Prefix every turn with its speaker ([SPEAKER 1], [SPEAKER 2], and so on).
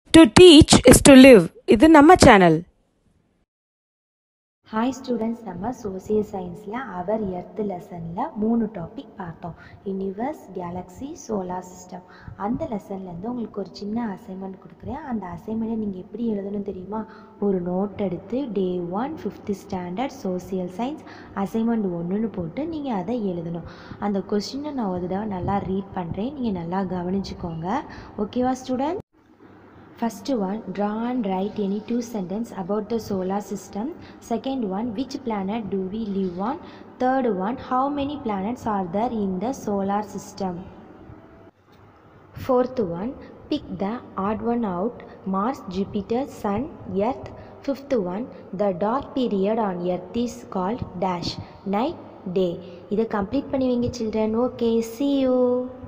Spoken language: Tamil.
[SPEAKER 1] To teach is to live. இது நம்ம சேனல்.
[SPEAKER 2] ஹாய் ஸ்டூடெண்ட்ஸ், நம்ம சோசியல் சயின்ஸில் அவர் எர்த் லெசனில் 3 டாபிக் பார்த்தோம். Universe, galaxy, solar system. அந்த லெசன்லேருந்து உங்களுக்கு ஒரு சின்ன அசைன்மெண்ட் கொடுக்குறேன். அந்த அசைன்மெண்ட்டை நீங்கள் எப்படி எழுதணும் தெரியுமா? ஒரு நோட் எடுத்து day 1 5th standard social science assignment 1ன்னு போட்டு நீங்கள் அதை எழுதணும். அந்த கொஸ்டினை நான் ஒரு தடவை நல்லா ரீட் பண்ணுறேன், நீங்கள் நல்லா கவனிச்சுக்கோங்க. ஓகேவா student? First one, draw and write any 2 sentences about the solar system. Second one, which planet do we live on? Third one, how many planets are there in the solar system? Fourth one, pick the odd one out. Mars, Jupiter, Sun, Earth. Fifth one, the dark period on Earth is called dash, night, day. இதை கம்ப்ளீட் பண்ணுவீங்க children. Okay, see you.